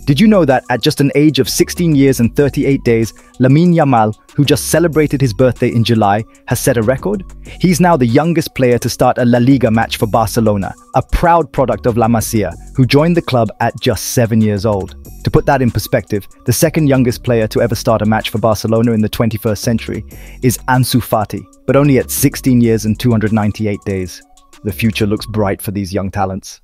Did you know that at just an age of 16 years and 38 days, Lamin Yamal, who just celebrated his birthday in July, has set a record? He's now the youngest player to start a La Liga match for Barcelona, a proud product of La Masia, who joined the club at just 7 years old. To put that in perspective, the second youngest player to ever start a match for Barcelona in the 21st century is Ansu Fati, but only at 16 years and 298 days. The future looks bright for these young talents.